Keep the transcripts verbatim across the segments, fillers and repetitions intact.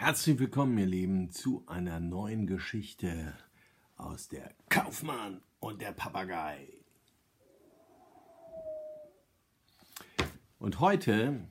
Herzlich willkommen, ihr Lieben, zu einer neuen Geschichte aus der Kaufmann und der Papagei. Und heute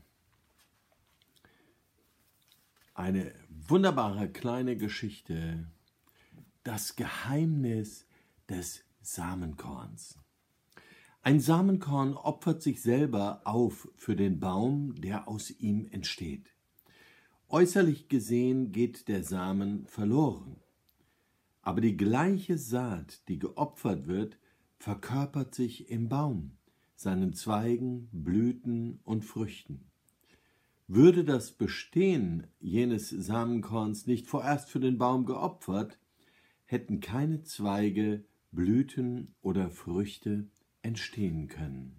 eine wunderbare kleine Geschichte, das Geheimnis des Samenkorns. Ein Samenkorn opfert sich selber auf für den Baum, der aus ihm entsteht. Äußerlich gesehen geht der Samen verloren, aber die gleiche Saat, die geopfert wird, verkörpert sich im Baum, seinen Zweigen, Blüten und Früchten. Würde das Bestehen jenes Samenkorns nicht vorerst für den Baum geopfert, hätten keine Zweige, Blüten oder Früchte entstehen können.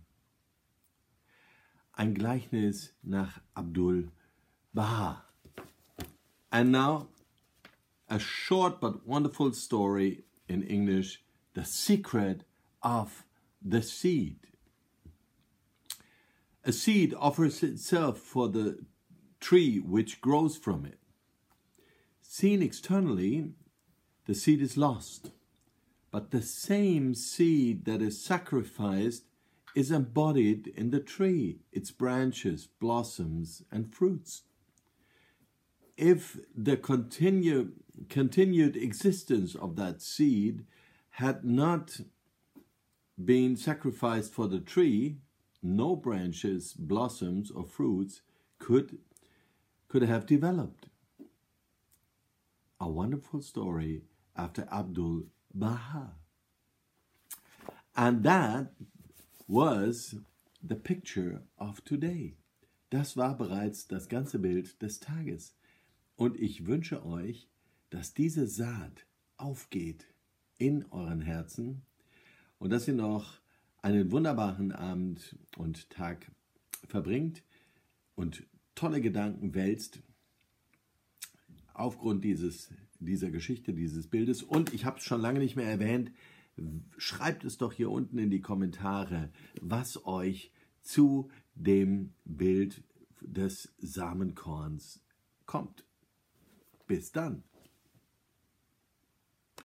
Ein Gleichnis nach Abdul Baha. And now, a short but wonderful story in English, The Secret of the Seed. A seed offers itself for the tree which grows from it. Seen externally, the seed is lost, but the same seed that is sacrificed is embodied in the tree, its branches, blossoms, and fruits. If the continue, continued existence of that seed had not been sacrificed for the tree, no branches, blossoms, or fruits could, could have developed. A wonderful story after Abdul Baha. And that was the picture of today. Das war bereits das ganze Bild des Tages. Und ich wünsche euch, dass diese Saat aufgeht in euren Herzen und dass ihr noch einen wunderbaren Abend und Tag verbringt und tolle Gedanken wälzt aufgrund dieses, dieser Geschichte, dieses Bildes. Und ich habe es schon lange nicht mehr erwähnt, schreibt es doch hier unten in die Kommentare, was euch zu dem Bild des Samenkorns kommt. Bis dann.